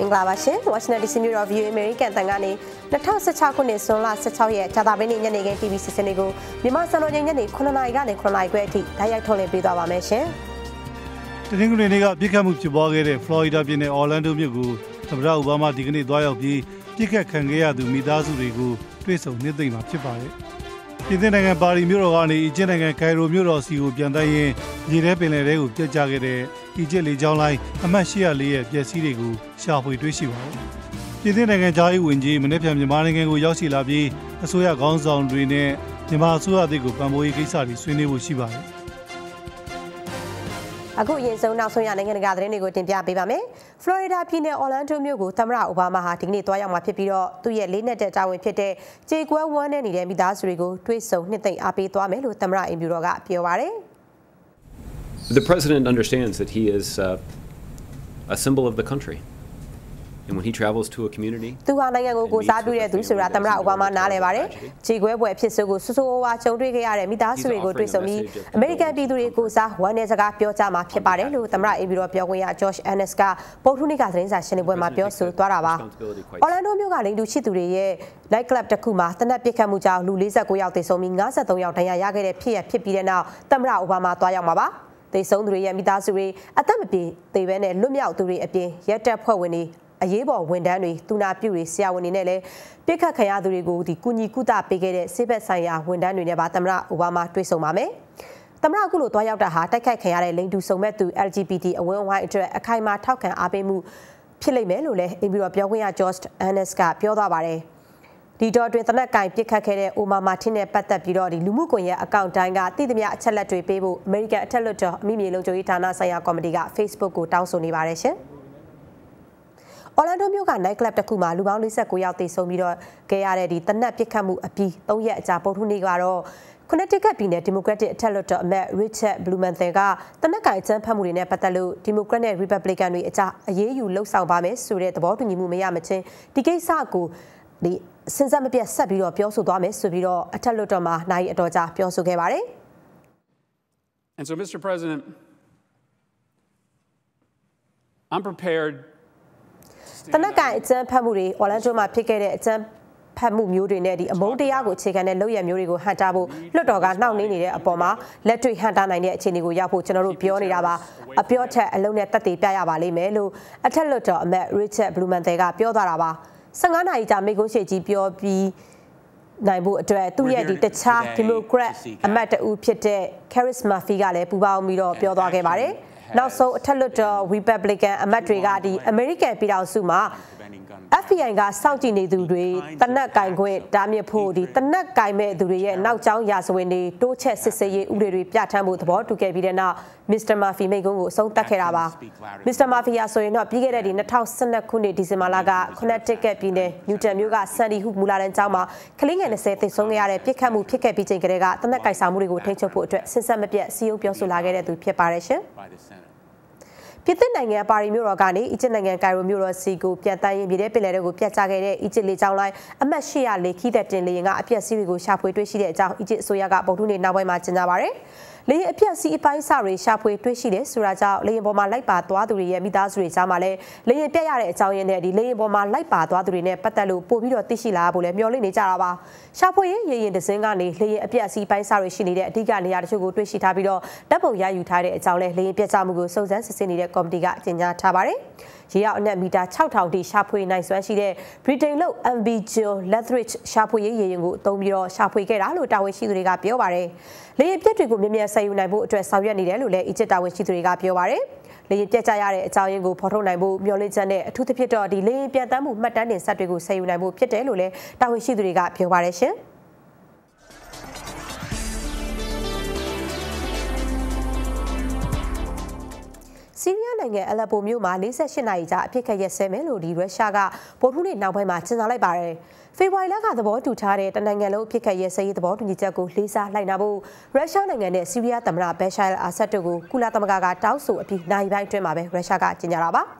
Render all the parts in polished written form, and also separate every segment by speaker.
Speaker 1: င်္ဂလာပါရှင် Washington DC မြို့တော် View American တန်ကနေ2016ခုနှစ်ဇွန်လ16ရက်ကြာသပတေးနေ့ညနေခင်း TV စီစဉ်တွေကိုမြန်မာစံတော်ချိန်ညနေ9:00နာရီကနေ9:00နာရီခွဲအထိဓာတ်ရိုက်ထုတ်လွှင့်ပေးသွားပါမယ်ရှင်
Speaker 2: ။တနင်္ဂနွေနေ့ကပြစ်ခတ်မှုဖြစ်ပွားခဲ့တဲ့ Florida ပြည်နယ် Orlando မြို့ကိုသမ္မတအိုဘားမားဒီကနေ့သွားရောက်ပြီးပြစ်ခတ်ခံခဲ့ရသူမိသားစုတွေကိုတွေ့ဆုံနှိမ့်သိမ့်မှာဖြစ်ပါတယ်။ပြည်နိုင်ငံပါရီမြို့တော်ကနေအီဂျစ်နိုင်ငံကိုင်ရိုမြို့တော်စီကိုပြန်တိုင်းရင်ရေထဲပင်လယ်ထဲကိုပြတ်ကျခဲ့တဲ့အီဂျစ်လေကြောင်းလိုင်းအမှတ်804ရဲ့ပျက်စီးတွေကိုရှာဖွေတွေ့ရှိပါတယ်။ပြည်နိုင်ငံသားရေးဝန်ကြီးမနေ့ပြန်မြန်မာနိုင်ငံကိုရောက်ရှိလာပြီးအစိုးရခေါင်းဆောင်တွေနဲ့မြန်မာအစိုးရအသစ်ကိုပံ့ပိုးရေးကိစ္စတွေဆွေးနွေးဖို့ရှိပါတယ်။
Speaker 1: အခုအရင်ဆုံးနောက်ဆုံးရနိုင်ငံတကာသတင်းတွေကိုတင်ပြပေးပါမယ်။ Florida ပြည်နယ် Orlando မြို့ကိုသမ္မတအိုဘားမားဟာဒီကနေ့သွားရောက်မှာဖြစ်ပြီးတော့သူ့ရဲ့လေးနက်တဲ့တာဝန်ဖြစ်တဲ့ကြေကွဲဝမ်းနဲ့နေတဲ့မိသားစုတွေကိုတွေ့ဆုံနှစ်သိမ့်အားပေးသွားမယ်လို့သမ္မတအိမ်ဖြူတော်ကပြောပါတယ်။
Speaker 3: The president understands that he is a symbol of the country. And when he travels to a community
Speaker 1: သူဟာနိုင်ငံကိုစားပြုတဲ့သူဆိုတာသမ္မတအိုဘားမားနားလည်ပါတယ်။ခြေခွဲပွဲဖြစ်စုကိုဆိုးဝါးကြုံတွေ့ခဲ့ရတဲ့မိသားစုတွေကိုတွေ့ဆုံပြီးအမေရိကန်ပြည်သူတွေကိုစားဝမ်းနည်းစကားပြောကြားမှာဖြစ်ပါတယ်လို့သမ္မတအိမ်ဖြူတော်ပြောခွင့်ရ Josh Earnest ကဗုဒ္ဓဟူးနေ့ကသတင်းစာရှင်းလင်းပွဲမှာပြောဆိုသွားတာပါ။ Orlando မြို့ကလိင်တူရှိသူတွေရဲ့ night club တစ်ခုမှာတနက်ပစ်ခတ်မှုကြောင့်လူ49ယောက်သေဆုံးပြီး53ယောက်ဒဏ်ရာရခဲ့တဲ့ဖြစ်ရပ်ဖြစ်ပြီးတဲ့နောက်သမ္မတအိုဘားမားသွားရောက်မှာပါ။သေဆုံးသူတွေရဲ့မိသားစုတွေအသက်မပြေသေးဘဲနဲ့လွတ်မြောက်သူတွေအပြင်ရက်တက်ဖွဲ့ဝင်တွေအရေးပေါ်ဝန်ထမ်းတွေတူနာပြုတွေဆရာဝန်တွေနဲ့လည်းပြစ်ခတ်ခံရသူတွေကိုကုညီကုသပေးခဲ့တဲ့ဆေးဘက်ဆိုင်ရာဝန်ထမ်းတွေနဲ့ပါသမ္မတအိုဘားမားတွေ့ဆုံပါမယ်။သမ္မတအခုလိုတွားရောက်တာဟာတိုက်ခိုက်ခံရတဲ့လိင်တူဆုံမဲ့သူ LGBT အဝန်းအဝိုင်းအတွက်အခိုင်အမာထောက်ခံအားပေးမှုဖြစ်လိမ့်မယ်လို့လည်းအိမ်ဖြူတော်ပြောခွင့်ရ Josh Earnest ကပြောသွားပါတယ်။ဒီတော့အတွင်းတနက်ကင်ပြစ်ခတ်ခဲ့တဲ့အိုမာမာတင်နဲ့ပတ်သက်ပြီးတော့လူမှုကွန်ရက်အကောင့်တိုင်းကတည်သမျှအချက်လက်တွေပေးဖို့အမေရိကန်အထက်လွှတ်တော်အမိမြေလုံခြုံရေးဌာနဆိုင်ရာကော်မတီက Facebook ကိုတောင်းဆိုနေပါတယ်ရှင်။ Orlando မြို့က night club တစ်ခုမှာလူပေါင်း49ယောက်သေဆုံးပြီးတော့ခဲ့ရတဲ့တနက်ပစ်ခတ်မှုအပြီး3ရက်အကြာဗုဒ္ဓဟူးနေ့ကတော့Connecticut ပြည်နယ် Democratic အထက်လွှတ်တော်အမတ် Richard Blumenthal ကတနက်ကင်အကြမ်းဖက်မှုတွေနဲ့ပတ်သက်လို့ Democrat နဲ့ Republican တွေအကြားအရေးယူလှုပ်ဆောင်ပါမယ်ဆိုတဲ့သဘောတူညီမှုမရမချင်းဒီကိစ္စကိုစဉ်ဆက်မပြတ်ဆက်ပြီးတော့ပြောဆိုသွားမယ်ဆိုပြီးတော့အထက်လွှတ်တော်မှာနိုင်အတော်ကြာပြောဆိုခဲ့ပါတယ်။
Speaker 4: And so Mr. President, I'm prepared
Speaker 1: တနက်ကင်အကြမ်းဖက်မှုတွေ Orlando မှာဖြစ်ခဲ့တဲ့အကြမ်းဖက်မှုမျိုးတွေနဲ့အမုန်းတရားကိုအခြေခံတဲ့လုပ်ရမျိုးတွေကိုဟန်တာဖို့လွှတ်တော်ကနှောင့်နှေးနေတဲ့အပေါ်မှာလက်တွေ့ဟန်တာနိုင်တဲ့အခြေအနေကိုရောက်ဖို့ကျွန်တော်တို့ပြောနေတာပါအပြောထက်အလုံးနဲ့တက်တည်ပြရပါလိမ့်မယ်လို့အထက်လွှတ်တော်အမတ် Richard Blumenthal ကပြောသွားတာပါ15နာရီကြာမိကုန်းရှေ့ကြီးပြောပြီးနိုင်ဖို့အတွက်သူ့ရဲ့တခြား Democrat အမတ်တဦးဖြစ်တဲ့ Chris Murphy ကလည်းပူးပေါင်းပြီးတော့ပြောသွားခဲ့ပါတယ်နောက်ဆုံးအထက်လွှတ်တော် Republican အမတ်တွေက American ပြည်ထောင်စုမှာ FBI ကစောင့်ကြည့်နေသူတွေတနက်ကင်ခွင့်တားမြစ်ဖို့တနက်ကင်မဲ့သူတွေရဲ့နောက်ကျောင်းရာဇဝင်တွေတိုးချက်စစ်ဆေးရေးဥပဒေတွေပြဋ္ဌာန်းဖို့သဘောတူခဲ့ပြီးတဲ့နောက် Mr. Murphy မိန့်ခွန်းကိုအဆုံးသတ်ခဲ့တာပါ Mr. Murphy ဆိုရင်တော့ပြီးခဲ့တဲ့2012ခုနှစ်ဒီဇင်ဘာလက Connecticut ပြည်နယ် Newton မြို့က Sandy Hook မူလတန်းကျောင်းမှာကလေးငယ်20သေဆုံးခဲ့ရတဲ့ပြစ်ခတ်မှုဖြစ်ခဲ့ပြီးချိန်ကတည်းကတနက်ကင်ဆောင်မှုတွေကိုထိန်းချုပ်ဖို့အတွက်စဉ်ဆက်မပြတ်စီးရုံးပြောဆိုလာခဲ့တဲ့သူဖြစ်ပါတယ်ရှင်ပြည်သစ်နိုင်ငံပါရီမြို့တော်ကနေအီဂျစ်နိုင်ငံကိုင်ရိုမြို့တော်စီကိုပြန်တန်းရင်ပြည်တဲ့ပင်လယ်တွေကိုပြတ်ကျခဲ့တဲ့အီဂျစ်လေကြောင်းလိုင်းအမှတ်804ခီးသက်တင်လေယာဉ်ကအပျက်စီးတွေကိုရှာဖွေတွေ့ရှိတဲ့အကြောင်းအီဂျစ်အစိုးရကဗုဒ္ဓဟူးနေ့နောက်ပိုင်းမှာကြေညာပါတယ်။လေယာဉ်အပျက်စီးအပိုင်းအစတွေရှာဖွေတွေ့ရှိတယ်ဆိုတာကြောင့်လေယာဉ်ပေါ်မှာလိုက်ပါသွားသူတွေရဲ့မိသားစုတွေကြားမှာလည်းလေယာဉ်ပြတ်ရတဲ့အကြောင်းရင်းနဲ့လေယာဉ်ပေါ်မှာလိုက်ပါသွားသူတွေနဲ့ပတ်သက်လို့ပို့ပြီးတော့သိရှိလာဖို့လည်းမျှော်လင့်နေကြတာပါ။ရှာဖွေရေးရေယာဉ်တစ်စင်းကနေလေယာဉ်အပျက်စီးပိုင်းအစတွေရှိနေတဲ့အဓိကနေရာတချို့ကိုတွေ့ရှိထားပြီးတော့တပ်ပုံရယူထားတဲ့အကြောင်းလည်းလေယာဉ်ပြတ်ကျမှုကိုစုံစမ်းစစ်ဆေးနေတဲ့ကော်မတီကကြေညာထားပါတယ်။ရေရောက်အနက်မီတာ6000ထိရှာဖွေနိုင်စွမ်းရှိတဲ့ Britain လို့ MV Jill Lethbridge ရှာဖွေရေးရေယာဉ်ကိုအသုံးပြီးတော့ရှာဖွေခဲ့တာလို့တာဝန်ရှိသူတွေကပြောပါတယ်။လေယာဉ်ပြက်တွေကိုမြင်မြန်ဆယ်ယူနိုင်ဖို့အတွက်ဆောင်ရွက်နေတယ်လို့လည်းအီဂျစ်တာဝန်ရှိသူတွေကပြောပါတယ်။လေယာဉ်ပြက်ကျရတဲ့အကြောင်းရင်းကိုဖော်ထုတ်နိုင်ဖို့မျှော်လင့်ချက်နဲ့အထူးသဖြင့်တော့လေယာဉ်ပြန်တမ်းမှုမှတ်တမ်းတင်ဆက်တွေကိုဆယ်ယူနိုင်ဖို့ဖြစ်တယ်လို့လည်းတာဝန်ရှိသူတွေကပြောပါတယ်ရှင်။ဆီးရီးယားနိုင်ငံအလက်ပိုမြို့မှာ48နာရီကြာအဖြစ်ခက်ရက်စဲမယ်လို့ရုရှားကဗုဒ္ဓဟူးနေ့နောက်ပိုင်းမှာကြေညာလိုက်ပါတယ်။ဖေဖော်ဝါရီလကသဘောတူထားတဲ့တနိုင်ငံလုံးအဖြစ်ခက်ရက်စဲရေးသဘောတူညီချက်ကိုလေးစားလိုက်နာဖို့ရုရှားနိုင်ငံနဲ့ဆီးရီးယားသမ္မတဘက်ရှာအယ်အာဆတ်တို့ကိုကုလသမဂ္ဂကတောင်းဆိုအပြီးနိုင်ပိုင်းအတွင်းမှာပဲရုရှားကကြေညာတာပါ။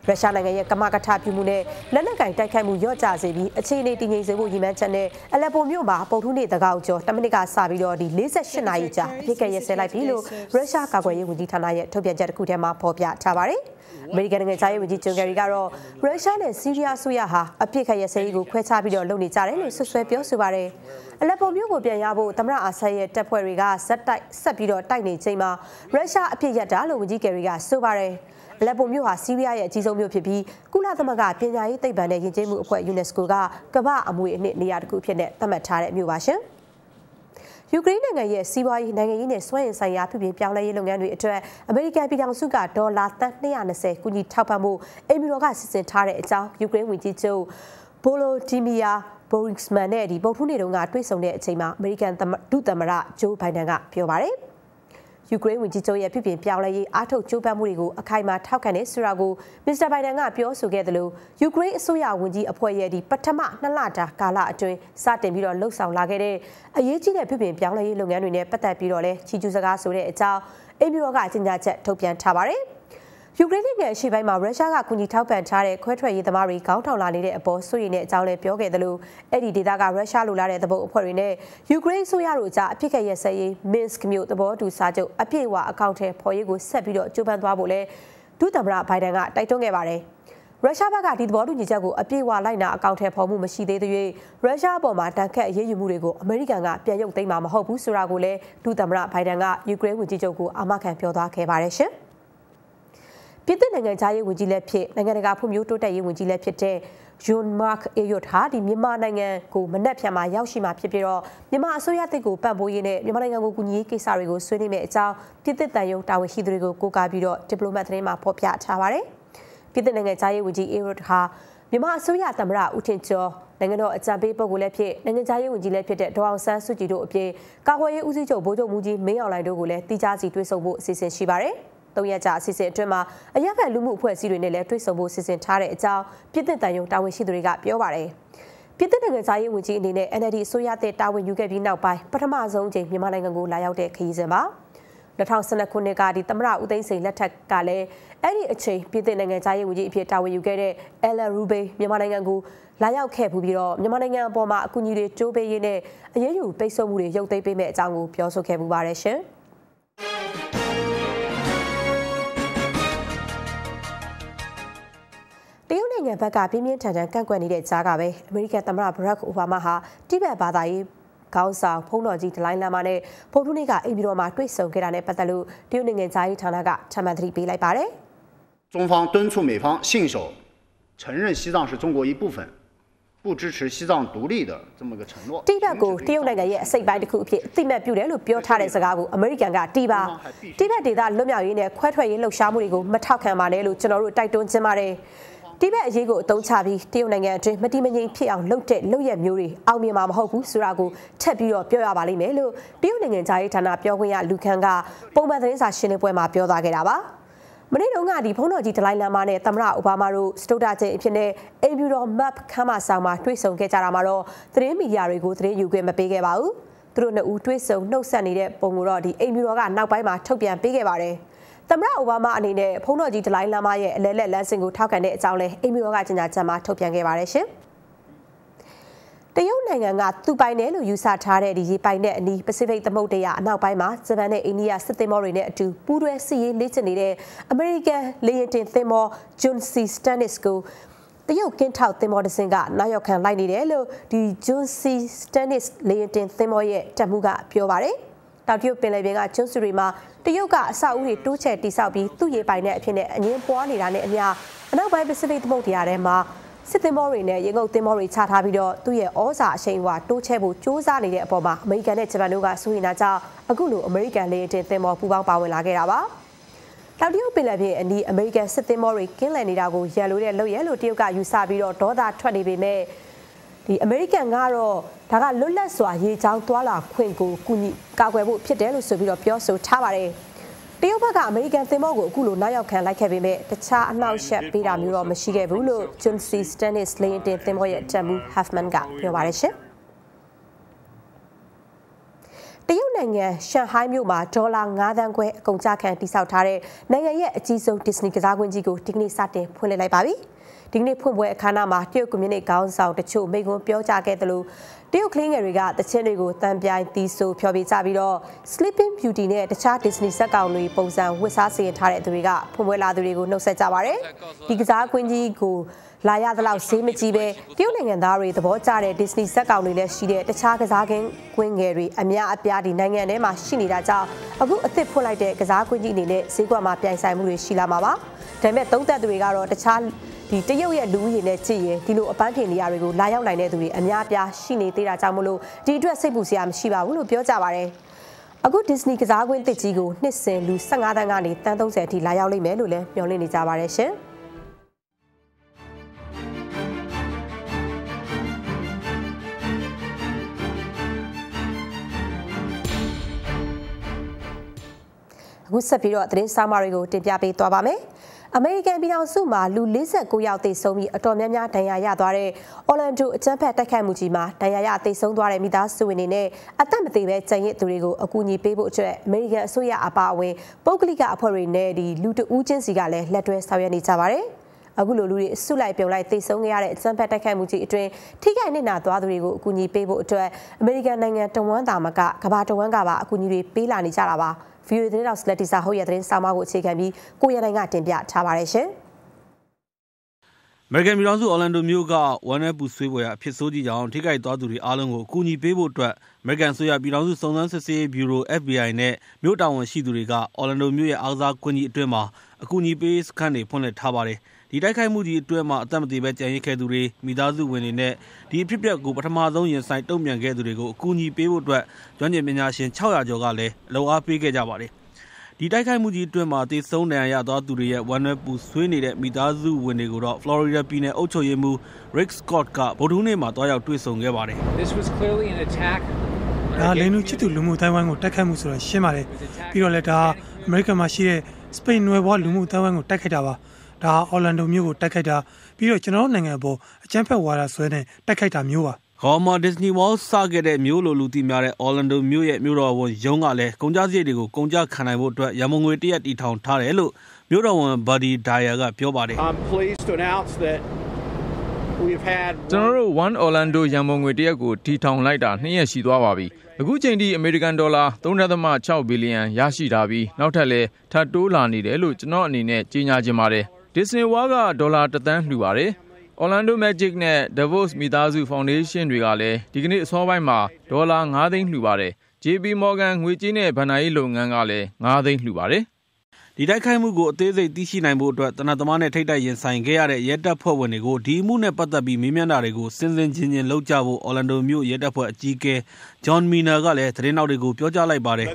Speaker 1: ရုရှားနိုင်ငံရဲ့ကမကထပြုမှုနဲ့လက်နက်ကင်တိုက်ခိုက်မှုရော့ကျစေပြီးအခြေအနေတည်ငြိမ်စေဖို့ရည်မှန်းချက်နဲ့အလက်ပိုမြို့မှာပုတ်ထုနေ့တကောက်ကျော်10မိနစ်ကစပြီးတော့ဒီ48နာရီကြာအဖြစ်ကရစဲလိုက်ပြီလို့ရုရှားကာကွယ်ရေးဝန်ကြီးဌာနရဲ့ထုတ်ပြန်ချက်တစ်ခုထဲမှာဖော်ပြထားပါတယ်အမေရိကန်နိုင်ငံသားရေးဝန်ကြီးဂျွန်ကယ်ရီကတော့ရုရှားနဲ့ဆီးရီးယားအစိုးရဟာအပြစ်ခတ်ရစဲရေးကိုခွဲခြားပြီးတော့လုပ်နေကြတယ်လို့ဆွဆွဲပြောဆိုပါတယ်အလက်ပိုမြို့ကိုပြန်ရဖို့သမ္မတအာဆတ်ရဲ့တပ်ဖွဲ့တွေကဆက်ပြီးတော့တိုက်နေချိန်မှာရုရှားအပြစ်ရတာလို့ဝန်ကြီးကယ်ရီကဆိုပါတယ်အလက်ပိုမြို့ဟာဆီးရီးယားရဲ့အကြီးဆုံးမြို့ဖြစ်ပြီးကုလသမဂ္ဂပညာရေးသိပ္ပံနဲ့ယဉ်ကျေးမှုအဖွဲ့ UNESCO ကကမ္ဘာအမွေအနှစ်နေရာတစ်ခုဖြစ်တဲ့သတ်မှတ်ထားတဲ့မြို့ပါရှင်ယူကရိန်းနိုင်ငံရဲ့စီးပွားရေးနိုင်ငံရေးနဲ့စွမ်းအင်ဆိုင်ရာပြုပြင်ပြောင်းလဲရေးလုပ်ငန်းတွေအတွက်အမေရိကန်ပြည်ထောင်စုကဒေါ်လာသန်း220ကူညီထောက်ပံ့မှုအိမ်ဖြူတော်ကစီစဉ်ထားတဲ့အကြောင်းယူကရိန်းဝန်ကြီးချုပ်ဗိုလိုဒီမီယာဘိုရစ်စမန်နဲ့ဗုဒ္ဓဟူးနေ့တုန်းကတွေ့ဆုံတဲ့အချိန်မှာအမေရိကန်ဒုသမ္မတဂျိုးဘိုင်ဒန်ကပြောပါတယ်ယူကရိန်းဝန်ကြီးချုပ်ရဲ့ပြည်ပြင်ပြောင်းလဲရေးအားထုတ်ကြိုးပမ်းမှုတွေကိုအခိုင်အမာထောက်ခံနေဆိုတာကိုမစ္စတာဘိုင်ဒန်ကပြောဆိုခဲ့တယ်လို့ယူကရိန်းအစိုးရဝန်ကြီးအဖွဲ့ရဲ့ပထမ2လတာကာလအတွင်းစတင်ပြီးတော့လှုပ်ဆောင်လာခဲ့တဲ့အရေးကြီးတဲ့ပြည်ပြင်ပြောင်းလဲရေးလုပ်ငန်းတွေနဲ့ပတ်သက်ပြီးတော့လဲချီးကျူးစကားဆိုတဲ့အကြောင်းအိမ်ဖြူတော်ကကြေညာချက်ထုတ်ပြန်ထားပါတယ်ယူကရိန်းနိုင်ငံအရှေ့ပိုင်းမှာရုရှားကကူညီထောက်ပံ့ထားတဲ့ခွဲထွက်ရေးသမားတွေခေါင်းထောင်လာနေတဲ့အပေါ်စိုးရိမ်တဲ့အကြောင်းလည်းပြောခဲ့တယ်လို့အဲ့ဒီဒေသကရုရှားလိုလားတဲ့သဘောအဖွဲ့တွေနဲ့ယူကရိန်းအစိုးရတို့ကြားအဖြစ်ကရစဲရေးမင်းစကမြို့သဘောတူစာချုပ်အပြည့်အဝအကောင့်ထဲပေါ်ရေးကိုဆက်ပြီးတော့ကြိုးပမ်းသွားဖို့လဲဒုသမ္မတဘိုင်ဒန်ကတိုက်တွန်းခဲ့ပါတယ်ရုရှားဘက်ကဒီသဘောတူညီချက်ကိုအပြည့်အဝလိုက်နာအကောင့်ထဲပေါ်မှုမရှိသေးတဲ့ရုရှားအပေါ်မှာတန်ခတ်အရေးယူမှုတွေကိုအမေရိကန်ကပြန်ရုပ်သိမ်းမှာမဟုတ်ဘူးဆိုတာကိုလည်းဒုသမ္မတဘိုင်ဒန်ကယူကရိန်းဝန်ကြီးချုပ်ကိုအာမခံပြောသွားခဲ့ပါတယ်ရှင်ပြည်သူ့နိုင်ငံသားရေးဝန်ကြီးလည်းဖြစ်နိုင်ငံတကာဖွံ့ဖြိုးတိုးတက်ရေးဝန်ကြီးလည်းဖြစ်တဲ့ဂျွန်မာ့ခ်အေယွတ်ဟာမြန်မာနိုင်ငံကိုမနက်ဖြန်မှာရောက်ရှိမှာဖြစ်ပြီးတော့မြန်မာအစိုးရတပ်ကိုပံ့ပိုးရေးနဲ့မြန်မာနိုင်ငံကိုကူညီရေးကိစ္စတွေကိုဆွေးနွေးမယ့်အကြောင်းပြည်သူ့တန်ယုံတာဝန်ရှိသူတွေကိုကိုးကားပြီးတော့ဒီပလိုမတ်သတင်းမှာဖော်ပြထားပါတယ်ပြည်သူ့နိုင်ငံသားရေးဝန်ကြီးအေယွတ်ဟာမြန်မာအစိုးရသမ္မတဦးထင်ကျော်နိုင်ငံတော်အကြံပေးပုဂ္ဂိုလ်လည်းဖြစ်နိုင်ငံသားရေးဝန်ကြီးလည်းဖြစ်တဲ့ဒေါအောင်ဆန်းစုကြည်တို့အပြင်ကာကွယ်ရေးဦးစီးချုပ်ဗိုလ်ချုပ်မှူးကြီးမင်းအောင်လှိုင်တို့ကိုလည်းတိကျစီတွေ့ဆုံဖို့အစီအစဉ်ရှိပါတယ်3ရက်ကြာအစီအစဉ်အတွင်းမှာအရက်ဖက်လူမှုအဖွဲ့အစည်းတွေနဲ့လည်းတွေ့ဆုံဖို့စီစဉ်ထားတဲ့အကြောင်းပြည်သူ့တန်ယုံတာဝန်ရှိသူတွေကပြောပါတယ်။ပြည်သူ့နိုင်ငံသားရေးဝန်ကြီးအနေနဲ့ NLD အစိုးရတဲ့တာဝန်ယူခဲ့ပြီးနောက်ပိုင်းပထမဆုံးအကြိမ်မြန်မာနိုင်ငံကိုလာရောက်တဲ့ခရီးစဉ်ပါ။2012ခုနှစ်ကသမ္မတဦးသိန်းစိန်လက်ထက်ကလည်းအဲ့ဒီအချိန်ပြည်သူ့နိုင်ငံသားရေးဝန်ကြီးအဖြစ်တာဝန်ယူခဲ့တဲ့အယ်လ်ရူဘေးမြန်မာနိုင်ငံကိုလာရောက်ခဲ့ပြီးတော့မြန်မာနိုင်ငံအပေါ်မှာအကူအညီတွေတိုးပေးရေးနဲ့အရေးယူပိတ်ဆို့မှုတွေရုပ်သိမ်းပေးမယ့်အကြောင်းကိုပြောဆိုခဲ့ပူပါတယ်ရှင်။တရုတ်နိုင်ငံဘက်ကပြင်းပြင်းထန်ထန်ကန့်ကွက်နေတဲ့ကြားကပဲအမေရိကန်သမ္မတဘရက်အိုဘားမားဟာတိဘက်ဘာသာရေးခေါင်းဆောင်ဖုန်းတော်ကြီးဒလိုင်းလာမာနဲ့ဗုဒ္ဓဟူးနေ့ကအိမ်ပြည်တော်မှာတွေ့ဆုံခဲ့တာနဲ့ပတ်သက်လို့တရုတ်နိုင်ငံသားရေးဌာနကထပ်မံသတိပေးလိုက်ပါတယ်
Speaker 5: 中方敦促美方信守承认西藏是中国一部分不支持西藏独立的这么个承诺
Speaker 1: တိဘက်ကိုတရုတ်နိုင်ငံရဲ့အစိတ်ပိုင်းတစ်ခုအဖြစ်အသိမှတ်ပြုတယ်လို့ပြောထားတဲ့စကားကိုအမေရိကန်ကတိဘက်ဒေသလွတ်မြောက်ရေးနဲ့ခွဲထွက်ရေးလှုပ်ရှားမှုတွေကိုမထောက်ခံပါနဲ့လို့ကျွန်တော်တို့တိုက်တွန်းခြင်းပါတယ်တိဘက်အရေးကိုအသုံးချပြီးတရုတ်နိုင်ငံအတွင်းမတိမငြိမ်ဖြစ်အောင်လုပ်တဲ့လုပ်ရက်မျိုးတွေအောင်မြင်မှာမဟုတ်ဘူးဆိုတာကိုထပ်ပြီးတော့ပြောရပါလိမ့်မယ်လို့တရုတ်နိုင်ငံသားရေးဌာနပြောခွင့်ရလူခန်ကပုံမှန်သတင်းစာရှင်းလင်းပွဲမှာပြောသွားခဲ့တာပါမနေ့တုန်းကဖုန်းတော်ကြီးဒလိုင်းလာမာနဲ့သမ္မတအိုဘားမားတို့စတုဒ္ဒချင်းအဖြစ်နဲ့အိမ်ဖြူတော် map ခမ်းမဆောင်မှာတွေ့ဆုံခဲ့ကြတာမှာတော့သတင်းမီဒီယာတွေကိုသတင်းယူခွင့်မပေးခဲ့ပါဘူးသူတို့နှစ်ဦးတွေ့ဆုံနှုတ်ဆက်နေတဲ့ပုံကိုတော့အိမ်ဖြူတော်ကနောက်ပိုင်းမှာထုတ်ပြန်ပေးခဲ့ပါတယ်သမ္မတအိုဘားမားအနေနဲ့ဖုန်းတော်ကြီးဒလိုင်းလာမာရဲ့အလဲလက်လမ်းစဉ်ကိုထောက်ခံတဲ့အကြောင်းလဲအိမ်ဖြူတော်ကကြေညာချက်မှာထုတ်ပြန်ခဲ့ပါတယ်ရှင်တရုတ်နိုင်ငံကသူပိုင်တယ်လို့ယူဆထားတဲ့ရေပိုင်နဲ့အနီးပစိဖိတ်သမုဒ္ဒရာအနောက်ပိုင်းမှာဂျပန်နဲ့အိန္ဒိယစစ်သင်္ဘောတွေနဲ့အတူပူးတွဲစစ်ရေးလေ့ကျင့်နေတဲ့အမေရိကန်လေယာဉ်တင်သင်္ဘော John C. Stennis ကိုတရုတ်ကင်းထောက်သင်္ဘောတစ်စင်းကနောက်ရောက်ခံလိုက်နေတယ်လို့John C. Stennis လေယာဉ်တင်သင်္ဘောရဲ့တပ်မှူးကပြောပါတယ်။တောင်တရုတ်ပင်လယ်ပြင်ကကျွန်းစုတွေမှာတရုတ်ကအဆောက်အဦတွေတိုးချဲ့တိစောက်ပြီးသူ့ရေပိုင်နဲ့အဖြစ်နဲ့အငင်းပွားနေတာနဲ့အမျှအနောက်ပိုင်းပစိဖိတ်သမုဒ္ဒရာထဲမှာစစ်သင်္ဘောတွေနဲ့ရေငုပ်သင်္ဘောတွေချထားပြီးတော့သူ့ရဲ့ဩဇာအရှိန်အဝါတိုးချဲ့ဖို့စ조사နေတဲ့အပေါ်မှာအမေရိကန်နဲ့ဂျပန်တို့ကစိုးရိမ်တာကြောင့်အခုလိုအမေရိကန်လေယာဉ်တင်သင်္ဘောပူးပေါင်းပါဝင်လာခဲ့တာပါ။တောင်တရုတ်ပင်လယ်ပြင်အနီးအမေရိကန်စစ်သင်္ဘောတွေကင်းလည်နေတာကိုရန်လိုတဲ့လုပ်ရလို့တရုတ်ကယူဆပြီးတော့ဒေါသထွက်နေပေမဲ့အမေရိကန်ကတော့ဒါကလွတ်လပ်စွာရေချောင်းသွားလာခွင့်ကိုကူညီကာကွယ်ဖို့ဖြစ်တယ်လို့ဆိုပြီးတော့ပြောဆိုထားပါတယ်။တရုတ်ဘက်ကအမေရိကန်သင်္ဘောကိုအခုလိုနောက်ရောက်ခံလိုက်ခဲ့ပေမဲ့တခြားအနှောက်အယှက်ပေးတာမျိုးတော့မရှိခဲ့ဘူးလို့ John C. Stennis လေယာဉ်တင်သင်္ဘောရဲ့တပ်မှူး Huffman ကပြောပါတယ်ရှင်။ တရုတ်နိုင်ငံရှန်ဟိုင်းမြို့မှာဒေါ်လာ9 သန်းခွဲအကုန်အကျခံတိစောက်ထားတဲ့နိုင်ငံရဲ့အကြီးဆုံး Disney ကစားကွင်းကြီးကိုဒီကနေ့စတင်ဖွင့်လှစ်လိုက်ပါပြီ။ဒီကနေ့ဖွင့်ပွဲအခမ်းအနားမှာတရုတ်ကွန်မြူနတီခေါင်းဆောင်တချို့မိန့်ခွန်းပြောကြားခဲ့သလိုတရုတ်ကလေးငယ်တွေကတခြင်းတွေကိုတန်ပြိုင်တီးဆိုဖျော်ဖြေကြပြီးတော့ Sleeping Beauty နဲ့တခြား Disney ဇာတ်ကောင်တွေပုံစံဝတ်စားစီရင်ထားတဲ့သူတွေကဖွင့်ပွဲလာသူတွေကိုနှုတ်ဆက်ကြပါတယ်။ဒီကစားကွင်းကြီးကိုလာရသလောက်ဈေးမကြီးပဲတရုတ်နိုင်ငံသားတွေသဘောကျတဲ့ Disney ဇာတ်ကောင်တွေလည်းရှိတဲ့တခြားကစားကွင်းငယ်တွေအများအပြားဒီနိုင်ငံထဲမှာရှိနေတာကြောင့်အခုအသစ်ဖွင့်လိုက်တဲ့ကစားကွင်းကြီးအနေနဲ့ဈေးကွက်မှာပြိုင်ဆိုင်မှုတွေရှိလာမှာပါ။ဒါပေမဲ့သုံးသက်သူတွေကတော့တခြားတရုတ်ရဲ့လူဦးရေနဲ့ကြည့်ရင်ဒီလိုအပန်းဖြေနေရာတွေကိုလာရောက်နိုင်တဲ့သူတွေအများအပြားရှိနေသေးတာကြောင့်မလို့ဒီအတွက်စိတ်ပူစရာမရှိပါဘူးလို့ပြောကြပါရယ်အခု Disney ကစားကွင်းတစ်ကြီးကိုနှစ်စဉ်လူ15 သန်းကနေတန်း30အထိလာရောက်လိမ့်မယ်လို့လည်းမျှော်လင့်နေကြပါရယ်ရှင်အခုဆက်ပြီးတော့သတင်းစာမတွေကိုတင်ပြပေးသွားပါမယ်အမေရိကန်ပြည်ထောင်စုမှာလူ49ယောက်သေဆုံးပြီးအတော်များများဒဏ်ရာရသွားတဲ့အော်လန်ဒိုအကြမ်းဖက်တိုက်ခိုက်မှုကြီးမှာဒဏ်ရာရသေဆုံးသွားတဲ့မိသားစုဝင်တွေနဲ့အသက်မသေပဲကြံရစ်သူတွေကိုအကူအညီပေးဖို့အတွက်အမေရိကန်အစိုးရအပါအဝင်ပုဂ္ဂလိကအဖွဲ့တွေနဲ့လူတဦးချင်းစီကလည်းလက်တွဲဆောင်ရွက်နေကြပါတယ်အခုလိုလူတွေအစုလိုက်ပြုံလိုက်သေဆုံးခဲ့ရတဲ့အကြမ်းဖက်တိုက်ခိုက်မှုကြီးအတွင်းထိခိုက်နစ်နာသွားသူတွေကိုအကူအညီပေးဖို့အတွက်အမေရိကန်နိုင်ငံတဝန်းတာမကကမ္ဘာတဝန်းကပါအကူအညီတွေပေးလာနေကြတာပါVOA သတင်းတော်စလက်တီစာဟုတ်ရသတင်းစာမကိုအခြေခံပြီးကိုရနိုင်ကတင်ပြထားပါတယ်ရှင်
Speaker 6: ။အမေရိကန်ပြည်ထောင်စုအော်လန်ဒိုမြို့ကဝမ်းနည်းပူဆွေးပွဲအဖြစ်ဆိုးကြီးကြောင့်ထိခိုက်သွားသူတွေအားလုံးကိုအကူအညီပေးဖို့အတွက်အမေရိကန်ဆိုရပြည်ထောင်စုစုံစမ်းစစ်ဆေးရေးဗျူရို FBI နဲ့မြို့တာဝန်ရှိသူတွေကအော်လန်ဒိုမြို့ရဲ့အားကစားကွင်းကြီးအတွင်းမှာအကူအညီပေးစခန်းတွေဖွင့်လှစ်ထားပါတယ်။ဒီတိုက်ခိုက်မှုကြီးအတွင်းမှာအသက်မသေပဲကြံရစ်ခဲ့သူတွေမိသားစုဝင်တွေနဲ့ဒီအဖြစ်အပျက်ကိုပထမဆုံးရင်ဆိုင်တုံ့ပြန်ခဲ့သူတွေကိုအကူအညီပေးဖို့အတွက်ကျွမ်းကျင်ပညာရှင်600ကျော်ကလည်းအလုပ်အားပေးခဲ့ကြပါတယ်။ဒီတိုက်ခိုက်မှုကြီးအတွင်းမှာသေဆုံးဒဏ်ရာရသွားသူတွေရဲ့ဝမ်းနည်းပူဆွေးနေတဲ့မိသားစုဝင်တွေကိုတော့ Florida ပြည်နယ်အုပ်ချုပ်ရေးမှူး Rick Scott ကဗုဒ္ဓဟူးနေ့မှာတွားရောက်တွေ့ဆုံခဲ့ပါတယ်
Speaker 7: ။ This was clearly an attack.
Speaker 8: ဒါလိန်လူချစ်သူလူမှုတိုင်းဝိုင်းကိုတိုက်ခိုက်မှုဆိုတာရှင်းပါတယ်။ပြီးတော့လည်းဒါအမေရိကန်မှာရှိတဲ့စပိန်နွယ်ဘွားလူမှုတိုင်းဝိုင်းကိုတိုက်ခိုက်တာပါ။ဒါအော်လန်ဒိုမြို့ကိုတိုက်ခိုက်တာပြီးတော့ကျွန်တော်တို့နိုင်ငံအပေါ်အကြမ်းဖက်ဝါဒဆွဲနဲ့တိုက်ခိုက်တာမျိုးပါ
Speaker 6: ။ခေါ်မှာ Disney World စခဲ့တဲ့မြို့လိုလူသိများတဲ့အော်လန်ဒိုမြို့ရဲ့မြို့တော်ဝန်ရုံးကလည်းကုန်ကျစရိတ်တွေကိုကုန်ကျခံနိုင်ဖို့အတွက်ရန်ပုံငွေတရက်တီထောင်ထားတယ်လို့မြို့တော်ဝန် Buddy Dyer ကပြောပါတယ်
Speaker 9: ။ I'm pleased to announce that we've had
Speaker 10: ကျွန်တော်တို့ One Orlando ရန်ပုံငွေတရက်ကိုတီထောင်လိုက်တာ2ရက်ရှိသွားပါပြီ။အခုချိန်ထိအမေရိကန်ဒေါ်လာ 3.6 ဘီလီယံရရှိထားပြီးနောက်ထပ်လည်းထပ်တိုးလာနေတယ်လို့ကျွန်တော်အနေနဲ့ကြေညာချင်ပါတယ်။ Disney World ကဒေါ်လာ1 သန်းလှူပါတယ်။ Orlando Magic နဲ့ Davos မိသားစု Foundation တွေကလည်းဒီကနေ့အစောပိုင်းမှာဒေါ်လာ9 သိန်းလှူပါတယ်။ JP Morgan ငွေကြေးနဲ့ဘဏ္ဍာရေးလုပ်ငန်းကလည်း9 သိန်းလှူပါတယ်
Speaker 6: ။ဒီတိုက်ခိုက်မှုကိုအသေးစိတ်သိရှိနိုင်ဖို့အတွက်တနတ်သမားနဲ့ထိပ်တိုက်ရင်ဆိုင်ခဲ့ရတဲ့ရဲတပ်ဖွဲ့ဝင်တွေကိုဒီအမှုနဲ့ပတ်သက်ပြီးမေးမြန်းတာတွေကိုစင်စင်ချင်းချင်းလုပ်ကြဖို့ Orlando မြို့ရဲတပ်ဖွဲ့အကြီးအကဲ John Miner ကလည်းသတင်းတောက်တွေကိုပြောကြားလိုက်ပါတယ်
Speaker 8: ။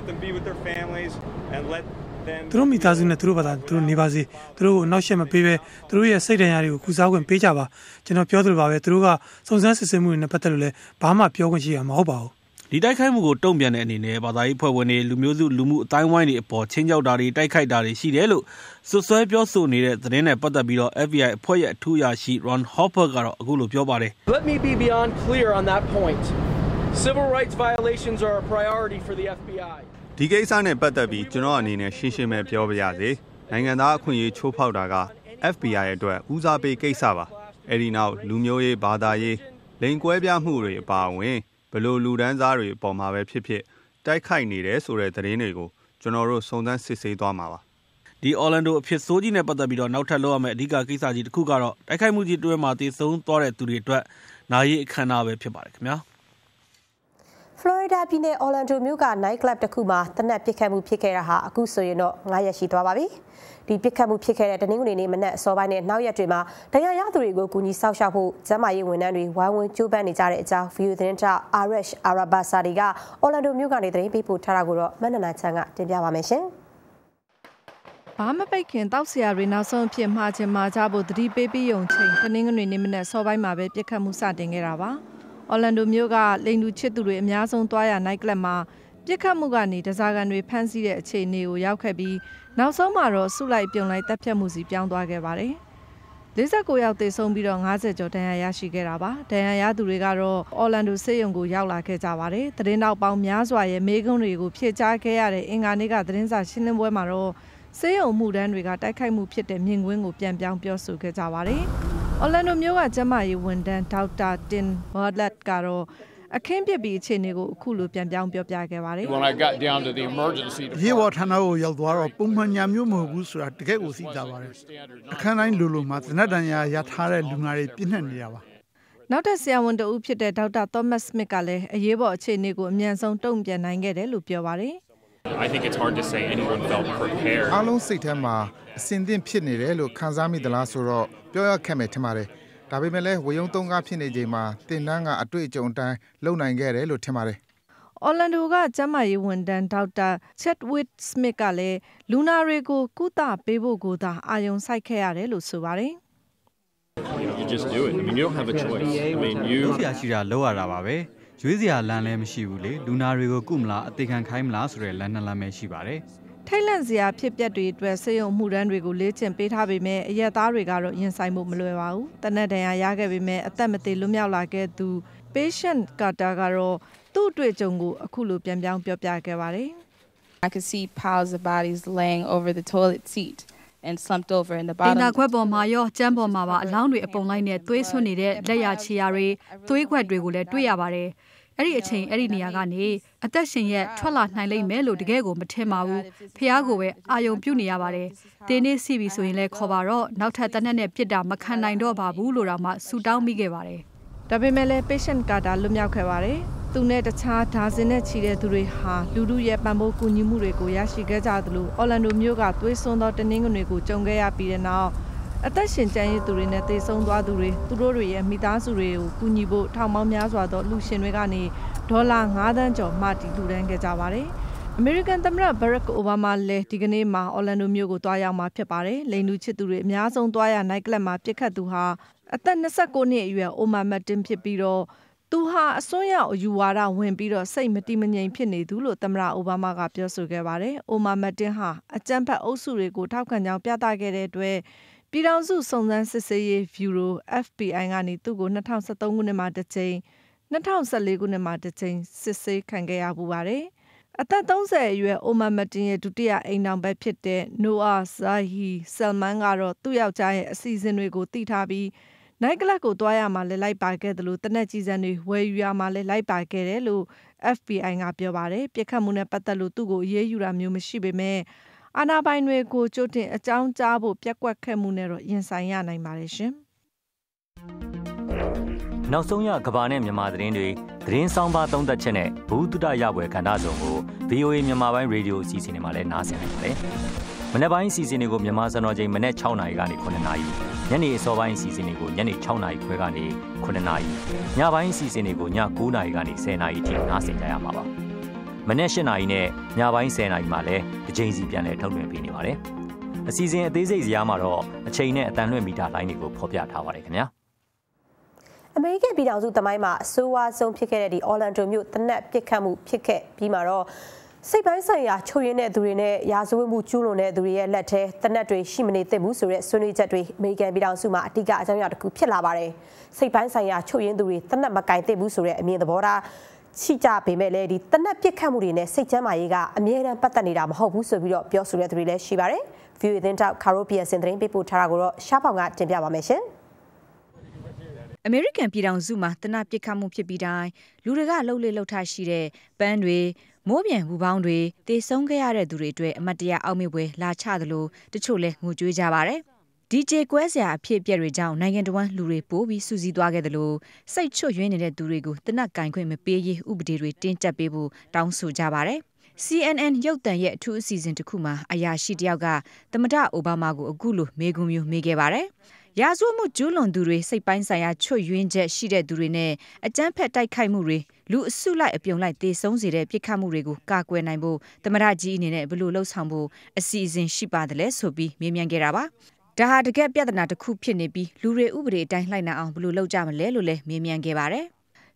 Speaker 8: သူတို့မိသားစုနဲ့သူတို့ဘာသာသူတို့နေပါစေသူတို့ကိုအနောက်ရှက်မပေးပဲသူတို့ရဲ့စိတ်ဓာတ်ရတွေကိုကုစားခွင့်ပေးကြပါကျွန်တော်ပြောသလိုပါပဲသူတို့ကစုံစမ်းစစ်ဆေးမှုတွေနဲ့ပတ်သက်လို့လည်းဘာမှပြောခွင့်ရှိရမှာမဟုတ်ပါဘူး
Speaker 6: ဒီတိုက်ခိုက်မှုကိုတုံ့ပြန်တဲ့အနေနဲ့ဘာသာရေးဖွဲ့ဝင်တွေလူမျိုးစုလူမှုအတိုင်းဝိုင်းတွေအပေါ်ချင်းကြောက်တာတွေတိုက်ခိုက်တာတွေရှိတယ်လို့စွပ်စွဲပြောဆိုနေတဲ့သတင်းနဲ့ပတ်သက်ပြီးတော့ FBI အဖွဲ့ရဲ့အထူးအရာရှိ Ron Hopper ကတော့အခုလိုပြောပါတယ်
Speaker 11: Let me be beyond clear on that point. Civil rights violations are a priority for the FBI.
Speaker 12: ဒီကိစ္စနဲ့ပတ်သက်ပြီးကျွန်တော်အနေနဲ့ရှင်းရှင်းပဲပြောပြရစေနိုင်ငံသားအခွင့်အရေးချိုးဖောက်တာက FBI အတွက်ဦးစားပေးကိစ္စပါအဲ့ဒီနောက်လူမျိုးရေးဘာသာရေးလိင်ကွဲပြားမှုတွေအပါအဝင်ဘလို့လူဒန်းစားတွေအပေါ်မှာပဲဖြစ်ဖြစ်တိုက်ခိုက်နေတယ်ဆိုတဲ့သတင်းတွေကိုကျွန်တော်တို့စုံစမ်းစစ်ဆေးသွားမှာပါ
Speaker 6: ဒီ Orlando အဖြစ်ဆိုးကြီးနဲ့ပတ်သက်ပြီးတော့နောက်ထပ်လောက်ရမယ့်အဓိကကိစ္စကြီးတစ်ခုကတော့တိုက်ခိုက်မှုကြီးတွဲမှာတည်ဆုံသွားတဲ့သူတွေအတွက်နာရီအခမ်းအနားပဲဖြစ်ပါတယ်ခင်ဗျာ
Speaker 1: Florida ပြည်နယ် Orlando မြို့က night club တစ်ခုမှာတနက်ပစ်ခတ်မှုဖြစ်ခဲ့တာဟာအခုဆိုရင်တော့9ရက်ရှိသွားပါပြီ။ဒီပစ်ခတ်မှုဖြစ်ခဲ့တဲ့တနင်္ဂနွေနေ့မနက်အစောပိုင်းနဲ့နောက်ရက်တွေမှာတရားရသူတွေကိုကူညီစောင့်ရှောက်ဖို့ကျန်းမာရေးဝန်ထမ်းတွေဝိုင်းဝန်းကြိုးပမ်းနေကြတဲ့အကြောင်း VOA သတင်းထောက် Arash Arabasadi က Orlando မြို့ကနေသတင်းပေးပို့ထားတာကိုတော့မနန္ဒာချန်ကတင်ပြပါမယ်ရှင်
Speaker 13: ။ဘာမပိတ်ခင်တောက်ဆရာတွေနောက်ဆုံးအဖြစ်မှာချင်မှာကြဖို့သတိပေးပြီးယုံချိန်တနင်္ဂနွေနေ့မနက်စောပိုင်းမှာပဲပစ်ခတ်မှုစတင်ခဲ့တာပါ။ Orlando မြို့ကလိန်လူချစ်သူတွေအများဆုံးသွားရ night club မှာပြစ်ခတ်မှုကနေဒဇာကန်တွေဖမ်းဆီးတဲ့အခြေအနေကိုရောက်ခဲ့ပြီးနောက်ဆုံးမှာတော့စုလိုက်ပြုံလိုက်တပ်ဖြတ်မှုစီပြောင်းသွားခဲ့ပါတယ်။ 49 ယောက်သေဆုံးပြီးတော့50ကျော်ဒဏ်ရာရရှိခဲ့တာပါဒဏ်ရာရသူတွေကတော့အော်လန်ဒိုဆေးရုံကိုရောက်လာခဲ့ကြပါတယ်သတင်းတောက်ပေါင်းများစွာရဲ့မေးခွန်းတွေကိုဖြေကြားခဲ့ရတဲ့အင်္ဂါနေ့ကသတင်းစာရှင်းလင်းပွဲမှာတော့ဆေးရုံမှုတန်းတွေကတိုက်ခိုက်မှုဖြစ်တဲ့မြင်ကွင်းကိုပြန်ပြောင်းပြောဆိုခဲ့ကြပါတယ်အော်လန်ဒိုမြို့ကကျန်းမာရေးဝန်ထမ်းဒေါက်တာတင်ဘာလက်ကတော့အခင်းပြစ်ပြီးအခြေအနေကိုအခုလိုပြန်ပြောင်းပြောပြခဲ့ပါတယ်
Speaker 7: ရေဝဌာနကိုရောက်သွားတော့ပုံမှန်ညာမျိုးမဟုတ်ဘူးဆိုတာတကယ်ကိုသိကြပါတယ်အခန်းတိုင်းလိုလိုမှာသနက်တန်ရာရထားတဲ့လူငါတွေပြည့်နှက်နေတာပါ
Speaker 13: နောက်ထပ်ဆရာဝန်တဦးဖြစ်တဲ့ဒေါက်တာသောမတ်စမစ်ကလည်းအရေးပေါ်အခြေအနေကိုအမြန်ဆုံးတုံ့ပြန်နိုင်ခဲ့တယ်လို့ပြောပါတယ်
Speaker 14: I think it's hard to say anyone felt prepared
Speaker 15: အားလုံးစိတ်ထဲမှာအစင်သင့်ဖြစ်နေတယ်လို့ခံစားမိသလားဆိုတော့ပြောရခက်မယ်ထင်ပါတယ်ဒါပေမဲ့လည်းဝေယုံသုံးကားဖြစ်နေချိန်မှာတင်တန်းကအတွေ့အကြုံအတိုင်းလုံနိုင်ခဲ့တယ်လို့ထင်ပါတယ်
Speaker 13: အော်လန်ဒိုကကျန်းမာရေးဝန်ထမ်းဒေါက်တာချက်ဝစ်စမစ်ကလည်းလူနာတွေကိုကုသပေးဖို့ကိုသာအာရုံစိုက်ခဲ့ရတယ်လို့ဆိုပါတယ်
Speaker 14: You just do it. I mean, you don't have a choice. I mean, you
Speaker 16: ဆရာရှိတာလောက်ရတာပါပဲရွေးစရာလမ်းလည်းမရှိဘူးလေလူနာတွေကိုကုမလားအသေးခံခိုင်းမလားဆိုတဲ့လမ်းနှစ်လမ်းပဲရှိပါတယ်
Speaker 13: ထိုင်လန့်စရာဖြစ်ပျက်တွေအတွက်ဆေးရုံမှုတန်းတွေကိုလေ့ကျင့်ပေးထားပေမဲ့အရက်သားတွေကတော့ရင်ဆိုင်မှုမလွယ်ပါဘူးတနက်တန်ရာရခဲ့ပေမဲ့အသက်မသေးလွတ်မြောက်လာခဲ့သူ patient Carter ကတော့သူ့အတွေ့အကြုံကိုအခုလိုပြန်ပြောင်းပြောပြခဲ့ပါတယ်
Speaker 17: I could see piles of bodies laying over the toilet seat and slumped over in the bottom
Speaker 18: ဒီနာခွက်ပေါ်မှာရောကျန်းပေါ်မှာပါအလောင်းတွေအပုံလိုက်နဲ့သွေးဆွနေတဲ့လက်ရချီယာတွေသွေးခွက်တွေကိုလည်းတွေ့ရပါတယ်အဲ့ဒီအချိန်အဲ့ဒီနေရာကနေအသက်ရှင်ရဲ့ထွက်လာနိုင်လိမ့်မယ်လို့တကယ်ကိုမထင်ပါဘူးဖះကိုပဲအာယုံပြုတ်နေရပါတယ်တင်းနေစီပြီဆိုရင်လည်းခေါ်ပါတော့နောက်ထပ်တနက်နဲ့ပြစ်တာမခံနိုင်တော့ပါဘူးလို့တော့မှဆူတောင်းမိခဲ့ပါတယ်
Speaker 13: ဒါပေမဲ့လည်း patient Carter လွတ်မြောက်ခဲ့ပါတယ်သူနဲ့တခြားဒါဇင်နဲ့ချီတဲ့သူတွေဟာလူလူရဲ့ပံ့ပိုးကူညီမှုတွေကိုရရှိခဲ့ကြသလိုအော်လန်ဒိုမြို့ကသွေးစွန်းသောတနင်္ဂနွေကိုကြုံခဲ့ရပြီးတဲ့နောက်အသက်ရှင်ကျန်ရည်သူတွေနဲ့သေဆုံးသွားသူတွေသူတို့တွေရဲ့မိသားစုတွေကိုကူညီဖို့ထောင်ပေါင်းများစွာသောလူရှင်တွေကနေဒေါ်လာ9သန်းကျော်မှတီလှူဒန်းခဲ့ကြပါတယ်အမေရိကန်သမ္မတဘရက်အိုဘားမားလည်းဒီကနေ့မှာအော်လန်ဒိုမြို့ကိုတွားရောက်မှာဖြစ်ပါတယ်လိန်လူချစ်သူတွေအများဆုံးတွားရနိုင်ကလပ်မှာပြစ်ခတ်သူဟာအသက်29နှစ်အရွယ်အိုမာမတ်တင်ဖြစ်ပြီးတော့သူဟာအစွန်းရောက်အယူဝါဒဝင်ပြီးတော့စိတ်မတည်မငြိမ်ဖြစ်နေသူလို့သမ္မတအိုဘားမားကပြောဆိုခဲ့ပါတယ်အိုမာမတ်တင်ဟာအကြမ်းဖက်အုပ်စုတွေကိုထောက်ခံကြောင်းပြသခဲ့တဲ့အတွက်ပြည်ထောင်စုစုံစမ်းစစ်ဆေးရေးဗျူရို FBI ကနေသူ့ကို2013ခုနှစ်မှာတစ်ကြိမ်2014ခုနှစ်မှာတစ်ကြိမ်စစ်ဆေးခံခဲ့ရပူပါတယ်အသက်30အရွယ်အိုမာမတ်တင်ရဲ့ဒုတိယအိမ်ထောင်ပဲဖြစ်တဲ့နိုအာဇာဟီဆယ်မန်ကတော့သူ့ယောက်ျားရဲ့အစီအစဉ်တွေကိုသိထားပြီးနိုင်ကလပ်ကိုတွားရမှာလည်းလိုက်ပါခဲ့တယ်လို့တနက်ကြီးစံတွေဝယ်ယူရမှာလည်းလိုက်ပါခဲ့တယ်လို့ FBI ကပြောပါတယ်ပြစ်ခတ်မှုနဲ့ပတ်သက်လို့သူ့ကိုအရေးယူတာမျိုးမရှိပေမဲ့အာဏာပိုင်တွေကိုကြိုတင်အကြောင်းကြားဖို့ပြက်ကွက်ခဲ့မှုနဲ့တော့ရင်ဆိုင်ရနိုင်ပါတယ်ရှင်
Speaker 19: နောက်ဆုံးရကဘာနဲ့မြန်မာသတင်းတွေသတင်းဆောင်ပါသုံးသက်ချက်နဲ့ဘူးတုဒရပွဲခန္ဓာဆောင်ကို VOA မြန်မာပိုင်းရေဒီယိုအစီအစဉ်တွေမှာလည်းနားဆင်နိုင်ပါတယ်မနေ့ပိုင်းအစီအစဉ်တွေကိုမြန်မာစံတော်ချိန်မနေ့6နာရီကနေ9နာရီညနေအစောပိုင်းအစီအစဉ်တွေကိုညနေ6နာရီခွဲကနေ9နာရီညပိုင်းအစီအစဉ်တွေကိုည9နာရီကနေ10နာရီထိနားဆင်ကြရမှာပါမနေ့8နာရီနဲ့ညပိုင်း10နာရီမှာလည်းတစ်ချိန်စီပြန်လည်ထုတ်လွှင့်ပေးနေပါတယ်အစီအစဉ်အသေးစိတ်ဇာတ်မှာတော့အချိန်နဲ့အတန်လွှင့်မီတာလိုင်းတွေကိုဖော်ပြထားပါတယ်ခင်ဗျာ
Speaker 1: အမေရိကန်ပြည်ထောင်စုတမိုင်းမှာအဆိုးဝါးဆုံးဖြစ်ခဲ့တဲ့ဒီအော်လန်ဒိုမြို့တနက်ပစ်ခတ်မှုဖြစ်ခဲ့ပြီးမှာတော့စိတ်ပိုင်းဆိုင်ရာချုပ်ရင်းတဲ့သူတွေနဲ့ရာဇဝတ်မှုကျူးလွန်တဲ့သူတွေရဲ့လက်ထဲတနက်တွေရှိမနေသင့်ဘူးဆိုတဲ့ဆွေးနွေးချက်တွေအမေရိကန်ပြည်ထောင်စုမှာအဓိကအကြောင်းအရာတစ်ခုဖြစ်လာပါတယ်စိတ်ပိုင်းဆိုင်ရာချုပ်ရင်းသူတွေတနက်မကင်သင့်ဘူးဆိုတဲ့အမြင်သဘောထားချိကြပေမဲ့လည်းဒီတနက်ပစ်ခတ်မှုတွေနဲ့စိတ်ချမ်းသာရေးကအမြဲတမ်းပတ်သက်နေတာမဟုတ်ဘူးဆိုပြီးတော့ပြောဆိုတဲ့သူတွေလည်းရှိပါတယ် VOA သတင်းတောက်ကာရိုပီယန်စင်သတင်းပေးပို့ထားတာကိုတော့ရှားပေါင်ကတင်ပြပါမယ်ရှင်
Speaker 18: အမေရိကန်ပြည်ထောင်စုမှာတနက်ပစ်ခတ်မှုဖြစ်ပြီးတိုင်းလူတွေကလှုပ်လေလှုပ်ထရှိတဲ့ပန်းတွေမိုးပြန်ဘူပေါင်းတွေတေဆုံးခဲ့ရတဲ့သူတွေအတွက်အမတ်တရားအောက်မေ့ပွဲလာချသလိုတချို့လဲငိုကြွေးကြပါတယ်။ DJ ကွဲစရာအဖြစ်အပျက်တွေကြောင့်နိုင်ငံတော်ဝန်လူတွေပိုးပြီးစူးစီးသွားခဲ့သလိုစိတ်ချွတ်ယွင်းနေတဲ့သူတွေကိုတနက်ကင်ခွင့်မပေးရေးဥပဒေတွေတင်းကျပ်ပေးဖို့တောင်းဆိုကြပါတယ်။ CNN ရုပ်သံရဲ့အထူးအစီအစဉ်တစ်ခုမှာအရာရှိတယောက်ကသမ္မတအိုဘားမားကိုအခုလိုမေးခွန်းမျိုးမေးခဲ့ပါတယ်။ရာဇဝတ်မှုကျူးလွန်သူတွေစိတ်ပိုင်းဆိုင်ရာချွတ်ယွင်းချက်ရှိတဲ့သူတွေနဲ့အကြမ်းဖက်တိုက်ခိုက်မှုတွေလူအစုလိုက်အပြုံလိုက်တေဆုံးစေတဲ့ပြစ်ခတ်မှုတွေကိုကာကွယ်နိုင်ဖို့သမ္မတကြီးအနေနဲ့ဘယ်လိုလှုပ်ဆောင်ဖို့အစီအစဉ်ရှိပါတယ်လဲဆိုပြီးမေးမြန်းခဲ့တာပါ။ဒါဟာတကယ်ပြဿနာတစ်ခုဖြစ်နေပြီးလူတွေဥပဒေအတိုင်းလိုက်နာအောင်ဘယ်လိုလုပ်ကြမလဲလို့လည်းမေးမြန်းခဲ့ပါတယ်။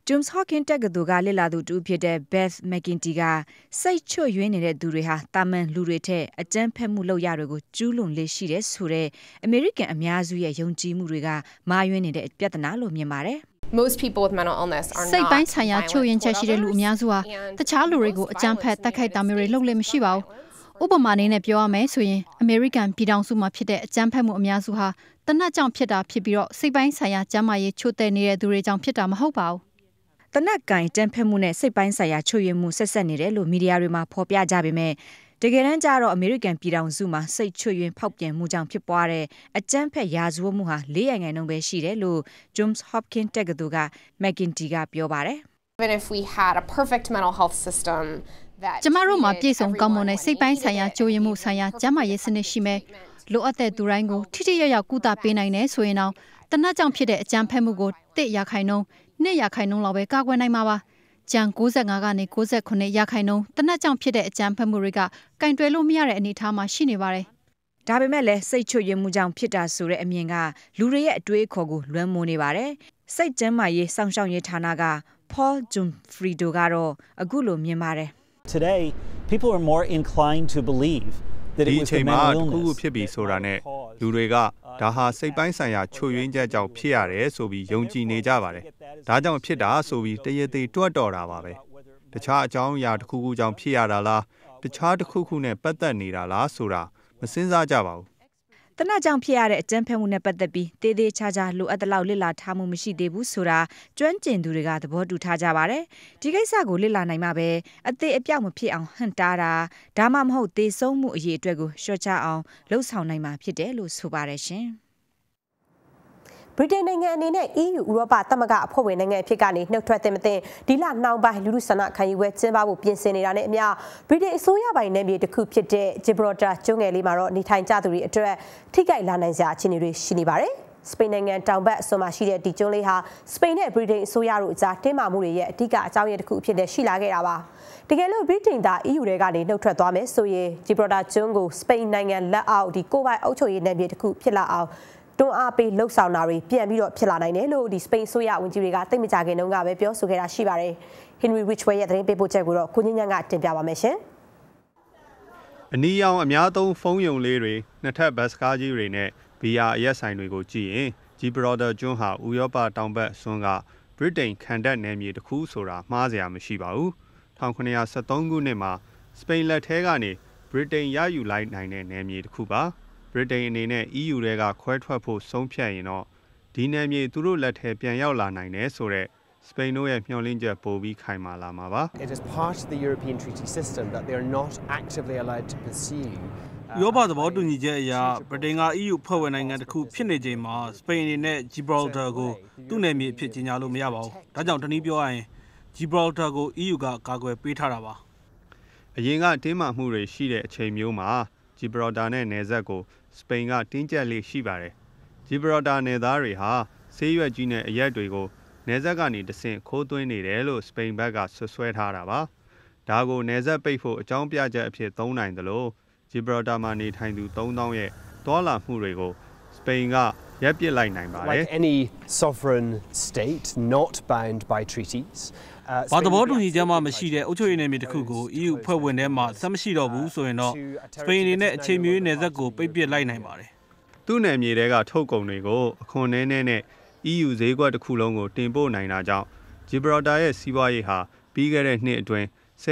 Speaker 18: Johns Hopkins တက္ကသိုလ်ကလေ့လာသူတူဖြစ်တဲ့ Beth McGinty ကစိတ်ချွတ်ယွင်းနေတဲ့သူတွေဟာတာမန်လူတွေထက်အကြမ်းဖက်မှုလုပ်ရတွေကိုကျူးလွန်လေရှိတဲ့ဆိုတဲ့အမေရိကန်အများစုရဲ့ယုံကြည်မှုတွေကမာယွင်းနေတဲ့ပြဿနာလို့မြင်ပါတယ်
Speaker 20: Most people with mental illness are not
Speaker 21: စိတ်ပိုင်းဆိုင်ရာချို့ယွင်းချက်ရှိတဲ့လူအများစုဟာတခြားလူတွေကိုအကြမ်းဖက်တိုက်ခိုက်တာမျိုးတွေလုပ်လို့မရှိပါဘူးဥပမာအနေနဲ့ပြောရမယ်ဆိုရင်အမေရိကန်ပြည်ထောင်စုမှာဖြစ်တဲ့အကြမ်းဖက်မှုအများစုဟာတနတ်ကြောင့်ဖြစ်တာဖြစ်ပြီးတော့စိတ်ပိုင်းဆိုင်ရာကျန်းမာရေးချို့တဲ့နေတဲ့သူတွေကြောင့်ဖြစ်တာမဟုတ်ပါဘူး
Speaker 18: တနက်ကင်ကြမ်းဖက်မှုနဲ့စိတ်ပိုင်းဆိုင်ရာချို့ယွင်းမှုဆက်ဆက်နေတယ်လို့မီဒီယာတွေမှာဖော်ပြကြပေမဲ့တကယ်တမ်းကျတော့အမေရိကန်ပြည်ထောင်စုမှာစိတ်ချွတ်ယွင်းဖောက်ပြန်မှုကြောင့်ဖြစ်ပွားတဲ့အကြမ်းဖက်ရာဇဝတ်မှုဟာ4%ပဲရှိတယ်လို့ Johns Hopkins တက္ကသိုလ်က McGinty ကပြောပါတယ်
Speaker 20: Even if we had a perfect mental health system that
Speaker 21: ကျမတို့မှာပြည့်စုံကောင်းမွန်တဲ့စိတ်ပိုင်းဆိုင်ရာချို့ယွင်းမှုဆိုင်ရာကျန်းမာရေးစနစ်ရှိမယ်လိုအပ်တဲ့သူတိုင်းကိုထိထိရောက်ရောက်ကုသပေးနိုင်တယ်ဆိုရင်တော့တနတ်ကြောင့်ဖြစ်တဲ့အကြမ်းဖက်မှုကို1%လောက်ပဲကာကွယ်နိုင်မှာပါကျန်95ကနေ98%တနတ်ကြောင့်ဖြစ်တဲ့အကြမ်းဖက်မှုတွေကကင်တွယ်လို့မရတဲ့အနေအထားမှာရှိနေပါတယ်
Speaker 18: ။ဒါပေမဲ့လည်းစိတ်ချွတ်ယွင်းမှုကြောင့်ဖြစ်တာဆိုတဲ့အမြင်ကလူတွေရဲ့အတွေးအခေါ်ကိုလွှမ်းမိုးနေပါတယ်။စိတ်ကျန်းမာရေးစောင့်ရှောက်ရေးဌာနက Paul Jumfrido ကတော့အခုလိုမြင်ပါတယ်။
Speaker 22: Today people are more inclined to believe that it was the mental illness
Speaker 12: ဒီအချိန်မှာတခုခုဖြစ်ပြီးဆိုတာနဲ့လူတွေကဒါဟာစိတ်ပိုင်းဆိုင်ရာချို့ယွင်းချက်ကြောင့်ဖြစ်ရတယ်ဆိုပြီးယုံကြည်နေကြပါတယ်။ဒါကြောင့်ဖြစ်တာဆိုပြီးတရေသေးတွက်တော်တာပါပဲ။တခြားအကြောင်းအရာတစ်ခုခုကြောင့်ဖြစ်ရတာလားတခြားတစ်ခုခုနဲ့ပတ်သက်နေတာလားဆိုတာမစင်စားကြပါဘူး
Speaker 18: တနကြောင့်ဖြစ်ရတဲ့အကြမ်းဖက်မှုနဲ့ပတ်သက်ပြီးတေးသေးချာချာလိုအပ်တဲ့လောက်လေ့လာထားမှုမရှိသေးဘူးဆိုတာကျွမ်းကျင်သူတွေကသဘောတူထားကြပါတယ်ဒီကိစ္စကိုလေ့လာနိုင်မှပဲအသေးအပြောက်မဖြစ်အောင်ဟန်တားတာဒါမှမဟုတ်သေဆုံးမှုအရေးအတွက်ကိုလျှော့ချအောင်လှုပ်ဆောင်နိုင်မှာဖြစ်တယ်လို့ဆိုပါတယ်ရှင်
Speaker 1: ဗြိတိန်နိုင်ငံအနေနဲ့ EU ဥရောပသမဂ္ဂအဖွဲ့ဝင်နိုင်ငံအဖြစ်ကနေနှုတ်ထွက်တဲ့မသိဒီလနှောင်းပိုင်းလူလူဆန္ဒခံယူပွဲကျင်းပဖို့ပြင်ဆင်နေတာနဲ့အမျှဗြိတိန်အစိုးရပိုင်နယ်မြေတစ်ခုဖြစ်တဲ့ Gibraltar ကျွန်းငယ်လေးမှာတော့နေထိုင်ကြသူတွေအတွက်ထိခိုက်လာနိုင်စရာအခြေအနေတွေရှိနေပါတယ်။စပိန်နိုင်ငံတောင်ဘက်အစွန်မှာရှိတဲ့ဒီကျွန်းလေးဟာစပိန်နဲ့ဗြိတိန်အစိုးရတို့အကြားတင်းမာမှုတွေရဲ့အဓိကအကြောင်းရင်းတစ်ခုအဖြစ်နဲ့ရှိလာခဲ့တာပါ။တကယ်လို့ဗြိတိန်သာ EU ထဲကနေနှုတ်ထွက်သွားမယ်ဆိုရင် Gibraltar ကျွန်းကိုစပိန်နိုင်ငံလက်အောက်ဒီကိုယ်ပိုင်အုပ်ချုပ်ရေးနယ်မြေတစ်ခုဖြစ်လာအောင်တွန်းအားပေးလှုပ်ဆောင်တာတွေပြန်ပြီးတော့ဖြစ်လာနိုင်တယ်လို့ဒီစပိန်ဆိုရဝန်ကြီးတွေကသိမကြခင်တုန်းကပဲပြောဆိုခဲ့တာရှိပါတယ်။ Henry Richway ရဲ့သတင်းပေးပို့ချက်ကိုတော့ကိုညဉ့်ညံ့ကတင်ပြပါမယ်ရှင်
Speaker 12: ။အနီရောင်အများသုံးဖုန်းယုံလေးတွေနှစ်ထပ်ဘတ်စကားကြီးတွေနဲ့ဘီယာအရက်ဆိုင်တွေကိုကြည့်ရင် Gibraltar ကျွန်းဟာဥရောပတောင်ဘက်အစွန်းကဗြိတိန်ခံတပ်နယ်မြေတစ်ခုဆိုတာမှားစရာမရှိပါဘူး။1973ခုနှစ်မှာစပိန်လက်ထဲကနေဗြိတိန်ရယူလိုက်နိုင်တဲ့နယ်မြေတစ်ခုပါ။ဗြိတိန်အနေနဲ့ EU ထဲကခွဲထွက်ဖို့ဆုံးဖြတ်ရင်တော့ဒီနယ်မြေသူတို့လက်ထဲပြန်ရောက်လာနိုင်တယ်ဆိုတော့စပိန်တို့ရဲ့မျှော်လင့်ချက်ပိုပြီးခိုင်မာလာမှာပါ
Speaker 23: It is part of the European treaty system that they are not actively allowed to pursue
Speaker 6: ဥရောပသဘောတူညီချက်အရဗြိတိန်က EU ဖွဲ့ဝင်နိုင်ငံတစ်ခုဖြစ်နေချိန်မှာစပိန်အနေနဲ့ Gibraltar ကိုသူ့နယ်မြေအဖြစ်ကြီးညာလို့မရပါဘူး။ဒါကြောင့်တနည်းပြောရရင် Gibraltar ကို EU ကကာကွယ်ပေးထားတာပါ
Speaker 12: ။အရင်ကတင်းမာမှုတွေရှိတဲ့အချိန်မျိုးမှာ Gibraltar နဲ့နယ်စပ်ကိုစပိန်ကတင်းကျပ်လေးရှိပါတယ်။ Gibraltar နယ်သားတွေဟာဆေးရွက်ကြီးနဲ့အရက်တွေကိုနယ်စပ်ကနေတဆင့်ခိုးသွင်းနေတယ်လို့စပိန်ဘက်ကဆွဆွဲထားတာပါ။ဒါကိုနယ်စပ်ပိတ်ဖို့အကြောင်းပြချက်အဖြစ်သုံးနိုင်တယ်လို့ Gibraltar မှာနေထိုင်သူ3000ရဲ့တွာလာမှုတွေကိုစပိန်ကရပ်ပစ်လိုက်နိုင်ပါတယ်
Speaker 23: Like any sovereign state not bound by treaties
Speaker 6: ဘာသဘောတူညီချက်မှမရှိတဲ့အုပ်ချုပ်ရေးနယ်မြေတစ်ခုကို EU ဖွဲ့ဝင်ထဲမှာဆက်မရှိတော့ဘူးဆိုရင်တော့စပိန်အနေနဲ့အချိန်မီနယ်စပ်ကိုပိတ်ပစ်လိုက်နိုင်ပါတယ်
Speaker 12: ။သူ့နယ်မြေတွေကထုတ်ကုန်တွေကိုအခွန်နည်းနည်းနဲ့ EU ဈေးကွက်တစ်ခုလုံးကိုတင်ပို့နိုင်တာကြောင့် Gibraltar ရဲ့စီးပွားရေးဟာပြီးခဲ့တဲ့နှစ်အတွင်း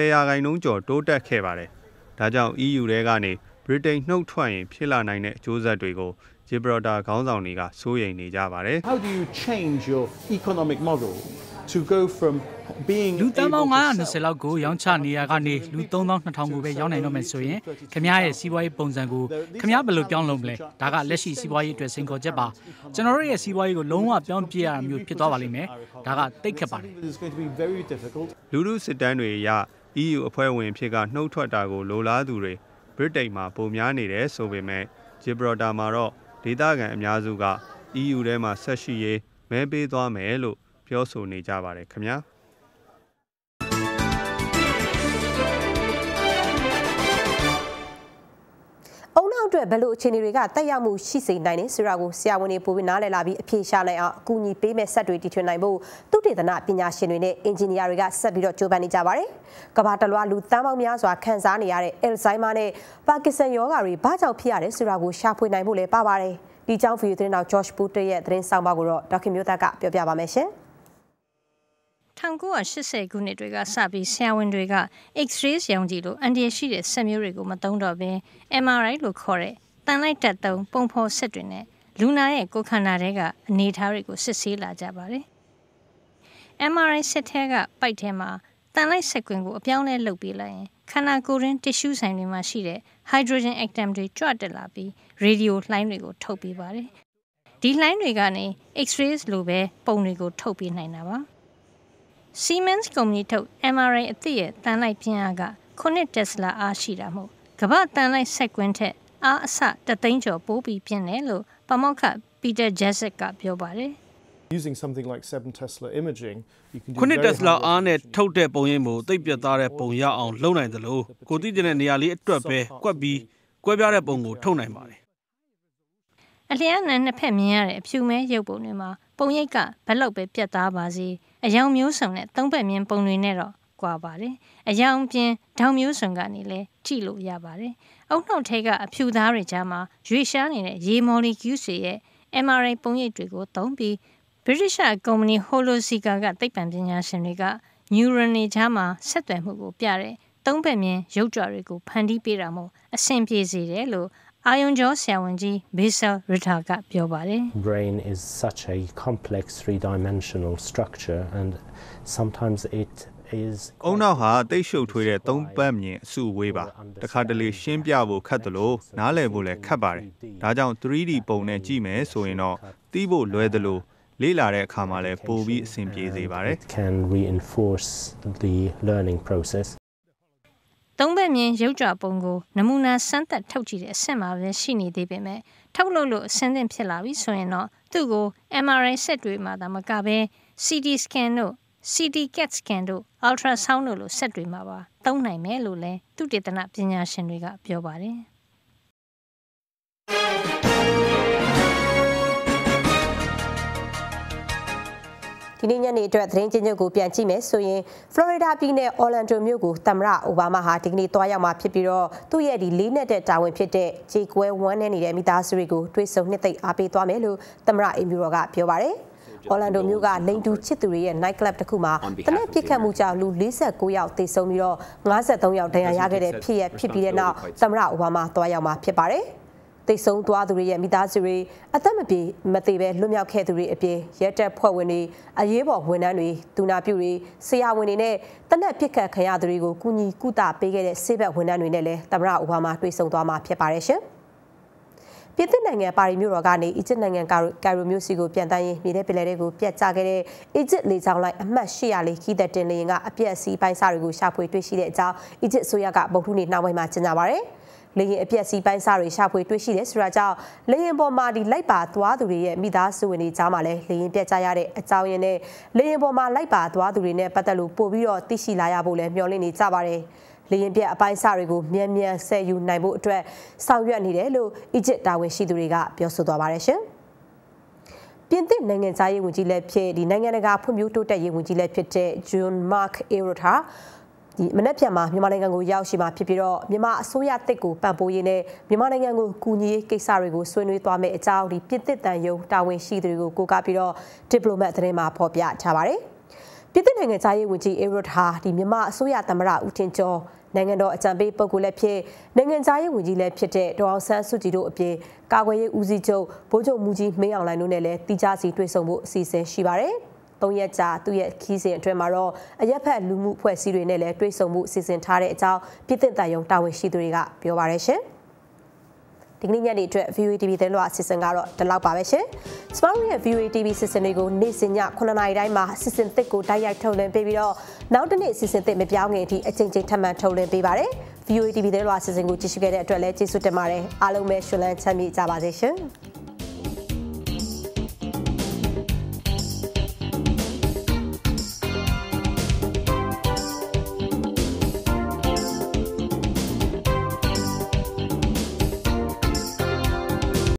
Speaker 12: 10%ကျော်တိုးတက်ခဲ့ပါတယ်။ဒါကြောင့် EU ထဲကနေဗြိတိန်နှုတ်ထွက်ရင်ဖြစ်လာနိုင်တဲ့အကျိုးဆက်တွေကို Gibraltar ခေါင်းဆောင်တွေကစိုးရိမ်နေကြပါတယ်။
Speaker 9: How do you change your economic model to go from being
Speaker 24: လူတန်းပေါင်း920လောက်ကိုရောင်းချနေရကနေလူ3200ကိုပဲရောင်းနိုင်တော့မယ်ဆိုရင်ခင်ဗျားရဲ့စီးပွားရေးပုံစံကိုခင်ဗျားဘယ်လိုပြောင်းလုပ်မလဲဒါကလက်ရှိစီးပွားရေးအတွက်စိန်ခေါ်ချက်ပါကျွန်တော်တို့ရဲ့စီးပွားရေးကိုလုံးဝပြောင်းပြရတာမျိုးဖြစ်သွားပါလိမ့်မယ်ဒါကတိတ်ခက်ပါတယ်
Speaker 12: လူလူစစ်တမ်းတွေအရ EU အဖွဲ့ဝင်ဖြစ်ကနှုတ်ထွက်တာကိုလိုလားသူတွေဗြိတိန်မှာပုံများနေတယ်ဆိုပေမဲ့ Gibraltar မှာတော့ဒေသခံအများစုက EU ထဲမှာဆက်ရှိရေးမဲပေးသွားမယ်လို့ပြောဆိုနေကြပါတယ်ခင်ဗျာ
Speaker 1: အုံနောက်တွေအတွက်ဘယ်လိုအခြေအနေတွေကတက်ရောက်မှုရှိစေနိုင်တယ်ဆိုတာကိုဆရာဝန်တွေပိုပြီးနားလည်လာပြီးအဖြေရှာနိုင်အောင်အကူအညီပေးမဲ့ဆက်တွေတီထွင်နိုင်ဖို့သုတေသနပညာရှင်တွေနဲ့အင်ဂျင်နီယာတွေကဆက်ပြီးတော့ကြိုးပမ်းနေကြပါတယ်။ကမ္ဘာတလွှားလူသန်းပေါင်းများစွာခံစားနေရတဲ့ Alzheimer နဲ့ Parkinson ရောဂါတွေဘာကြောင့်ဖြစ်ရတယ်ဆိုတာကိုရှာဖွေနိုင်ဖို့လည်းပါပါတယ်။ဒီကြောင့် VOA သတင်းတော် George Booter ရဲ့သတင်းဆောင်ပါကိုတော့ဒေါက်ခင်မျိုးသားကပြောပြပါမယ်ရှင်။
Speaker 2: 1980ခုနှစ်တွေကစပြီးဆရာဝန်တွေက X-rays ရောင်ကြည့်လို့အန်ဒီရရှိတဲ့စက်မျိုးတွေကိုမသုံးတော့ဘဲ MRI လို့ခေါ်တဲ့တန်လိုက်တက်သုံးပုံဖော်ဆက်တွေနဲ့လူနာရဲ့ကိုယ်ခန္ဓာထဲကအနေအထားတွေကိုစစ်ဆေးလာကြပါတယ်။ MRI စက်ထဲကပိုက်ထဲမှာတန်လိုက်ဆက်ကွင်းကိုအပြောင်းလဲလုပ်ပေးလိုက်ရင်ခန္ဓာကိုယ်ရင်းတစ်ရှူးဆိုင်တွေမှာရှိတဲ့ hydrogen atom တွေကြွတက်လာပြီး radio လှိုင်းတွေကိုထုတ်ပေးပါတယ်။ဒီလှိုင်းတွေကနေ X-rays လိုပဲပုံတွေကိုထုတ်ပေးနိုင်တာပါ။ Siemens ကုမ္ပဏီထုတ် MRI အသစ်ရဲ့တန်လိုက်ပြင်းအားက9 Tesla အားရှိတာမို့ကမ္ဘာတန်လိုက်ဆက်ကွင်းထက်အားအဆ3သိန်းကျော်ပိုပြီးပြင်းတယ်လို့ပါမောက္ခ Peter Jacek ကပြောပါတယ်။
Speaker 3: Using something like 7 Tesla imaging, you can do
Speaker 6: 9 Tesla အားနဲ့ထုတ်တဲ့ပုံရိပ်ကိုသိပ်ပြတ်သားတဲ့ပုံရအောင်လုပ်နိုင်တယ်လို့ကိုသိတဲ့နေရာလေးအတွက်ပဲကွက်ပြီးကွဲပြားတဲ့ပုံကိုထုတ်နိုင်ပါတယ်
Speaker 2: ။အလျားနဲ့နှစ်ဖက်မြင်ရတဲ့အဖြူမဲရုပ်ပုံတွေမှာပုံရိပ်ကဘယ်လောက်ပဲပြတ်သားပါစေအယောင်မျိုးစုံနဲ့သုံးဘက်မြင်ပုံတွေနဲ့တော့ကွာပါတယ်။အယောင်ပြင်ဓာတ်မျိုးစုံကနေလည်းကြည့်လို့ရပါတယ်။အုတ်နှုတ်ထဲကအဖြူသားတွေကြားမှာရွေရှားနေတဲ့ရေမော်လီကျူးတွေရဲ့ MRI ပုံရိပ်တွေကိုသုံးပြီး British ကုမ္ပဏီ Holosika ကသိပ္ပံပညာရှင်တွေက neuron တွေကြားမှာဆက်သွယ်မှုကိုပြတဲ့သုံးဘက်မြင်ရုပ်ကြွတွေကိုဖန်တီးပေးတာမို့အဆင်ပြေစေတယ်လို့အာယုံကြောဆရာဝန်ကြီး Basil Ritter ကပြောပါတယ်။
Speaker 23: Brain is such a complex three-dimensional structure and sometimes it is
Speaker 12: အုံနောက်ဟာတိတ်ရှုပ်ထွေးတဲ့သုံးပတ်မြင်အစုအဝေးပါတခါတလေရှင်းပြဖို့ခက်တယ်လို့နားလည်ဖို့လည်းခက်ပါတယ်ဒါကြောင့် 3D ပုံနဲ့ကြည့်မယ်ဆိုရင်တော့သိဖို့လွယ်တယ်လို့လေ့လာတဲ့အခါမှာလည်းပိုပြီးအဆင်ပြေစေပါတယ်
Speaker 23: can reinforce the learning process
Speaker 2: သုံးဘက်မြင်ရုပ်ကြွပုံကိုနမူနာစမ်းသပ်ထုတ်ကြည့်တဲ့အဆင့်မှာပဲရှိနေသေးပေမဲ့ထုတ်လုပ်လို့အဆင့်သင့်ဖြစ်လာပြီဆိုရင်တော့သူ့ကို MRI စက်တွေမှာသာမကဘဲ CT scan တို့ CT CAT scan တို့ ultrasound တို့လိုစက်တွေမှာပါသုံးနိုင်မယ်လို့လည်းသုတေသနပညာရှင်တွေကပြောပါတယ်
Speaker 1: ဒီနေ့ညနေအတွက်သတင်းချင်းချုပ်ကိုပြန်ကြည့်မယ်ဆိုရင် Florida ပြည်နယ် Orlando မြို့ကိုသမ္မတအိုဘားမားဟာဒီကနေ့တွားရောက်မှာဖြစ်ပြီးတော့သူ့ရဲ့ဒီလေးနဲ့တဲ့တာဝန်ဖြစ်တဲ့ဂျေကွဲဝမ်းနဲ့နေတဲ့မိသားစုတွေကိုတွေ့ဆုံနှစ်သိမ့်အားပေးသွားမယ်လို့သမ္မတအိမ်ဖြူတော်ကပြောပါတယ်။ Orlando မြို့ကလိန်တူချစ်သူတွေရဲ့ night club တစ်ခုမှာတနက်ပစ်ခတ်မှုကြောင့်လူ49ယောက်သေဆုံးပြီးတော့53ယောက်ဒဏ်ရာရခဲ့တဲ့ဖြစ်ပြီးတဲ့နောက်သမ္မတအိုဘားမားတွားရောက်မှာဖြစ်ပါတယ်။သိဆုံးသွားသူတွေရဲ့မိသားစုတွေအသက်မပြေမသေးပဲလွတ်မြောက်ခဲ့သူတွေအပြင်ရဲတပ်ဖွဲ့ဝင်တွေအရေးပေါ်ဝန်ထမ်းတွေဒူနာပြုတွေဆရာဝန်တွေနဲ့တနက်ပစ်ခတ်ခံရသူတွေကိုကူညီကုသပေးခဲ့တဲ့ဆေးဘက်ဝန်ထမ်းတွေနဲ့လည်းသမ္မတအိုဘားမားတွေ့ဆုံသွားမှာဖြစ်ပါတယ်ရှင်။ပြည်သစ်နိုင်ငံပါရီမြို့တော်ကနေအီဂျစ်နိုင်ငံကာရိုမြို့စီကိုပြန်တန်းရင်မြေထဲပင်လယ်တွေကိုပြတ်ကျခဲ့တဲ့အီဂျစ်လေကြောင်းလိုင်းအမှတ်804ခီးသက်တင်လေယာဉ်ကအပြက်စီးပိုင်းစားတွေကိုရှာဖွေတွေ့ရှိတဲ့အကြောင်းအီဂျစ်အစိုးရကဗုဒ္ဓဟူးနေ့နှောင်းပိုင်းမှာကြေညာပါတယ်။လေယာဉ်အပြက်စီးပိုင်းစားတွေရှာဖွေတွေ့ရှိတယ်ဆိုတာကြောင့်လေယာဉ်ပေါ်မှာဒီလိုက်ပါသွားသူတွေရဲ့မိသားစုဝင်တွေကြားမှာလည်းလေယာဉ်ပြတ်ကျရတဲ့အကြောင်းရင်းနဲ့လေယာဉ်ပေါ်မှာလိုက်ပါသွားသူတွေနဲ့ပတ်သက်လို့ပို့ပြီးတော့သိရှိလာရဖို့လည်းမျှော်လင့်နေကြပါတယ်။လေယာဉ်ပြက်အပိုင်းစားတွေကိုမြန်မြန်ဆယ်ယူနိုင်ဖို့အတွက်ဆောင်ရွက်နေတယ်လို့အီဂျစ်တာဝန်ရှိသူတွေကပြောဆိုသွားပါတယ်ရှင်။ပြင်သစ်နိုင်ငံသားရေးဝန်ကြီးလည်းဖြစ်ဒီနိုင်ငံတကာဖွံ့ဖြိုးတိုးတက်ရေးဝန်ကြီးလည်းဖြစ်တဲ့ Jean-Marc Ayrault ဟာဒီမနေ့ပြန်မှာမြန်မာနိုင်ငံကိုရောက်ရှိမှာဖြစ်ပြီးတော့မြန်မာအစိုးရတစ်ကိုပံ့ပိုးရေးနဲ့မြန်မာနိုင်ငံကိုကူညီရေးကိစ္စတွေကိုဆွေးနွေးသွားမယ့်အကြောင်းဒီပြည်သစ်တန်ယုံတာဝန်ရှိသူတွေကိုကိုးကားပြီးတော့ diplomat သတင်းမှာဖော်ပြထားပါတယ်။ပြည်သစ်နိုင်ငံသားရေးဝန်ကြီး Ayrault ဟာဒီမြန်မာအစိုးရသမ္မတဦးထင်ကျော်နိုင်ငံတော်အကြံပေးပုဂ္ဂိုလ်လည်းဖြစ်နိုင်ငံသားရေးဝန်ကြီးလည်းဖြစ်တဲ့ဒေါ်အောင်ဆန်းစုကြည်တို့အပြင်ကာကွယ်ရေးဦးစီးချုပ်ဗိုလ်ချုပ်မူကြီးမင်းအောင်လှိုင်တို့နဲ့လည်းတိကျစီတွေ့ဆုံဖို့အစီအစဉ်ရှိပါတယ်။3ရက်ကြာသူ့ရဲ့ခီးစဉ်အတွင်းမှာတော့အရက်ဖက်လူမှုဖွဲ့စည်းတွေနဲ့လည်းတွေ့ဆုံမှုစီစဉ်ထားတဲ့အကြောင်းပြည်သစ်တန်ယုံတာဝန်ရှိသူတွေကပြောပါရရှင်။ဒီကနေ့ညနေအတွက် VOA TV သတင်းလွှာအစီအစဉ်ကတော့ဒီလောက်ပါပဲရှင်။ Smart ရဲ့ VOA TV အစီအစဉ်တွေကိုနေ့စဉ်ည9:00နာရီတိုင်းမှာအစီအစဉ်သစ်ကိုတိုက်ရိုက်ထုတ်လွှင့်ပေးပြီးတော့နောက်တစ်နေ့အစီအစဉ်သစ်မပြောင်းခင်အထိအချိန်ချင်းထပ်မံထုတ်လွှင့်ပေးပါတယ်။ VOA TV သတင်းလွှာအစီအစဉ်ကိုကြည့်ရှုခဲ့တဲ့အတွက်လည်းကျေးဇူးတင်ပါတယ်။အားလုံးပဲရှင်လန်းချမ်းမြေ့ကြပါစေရှင်။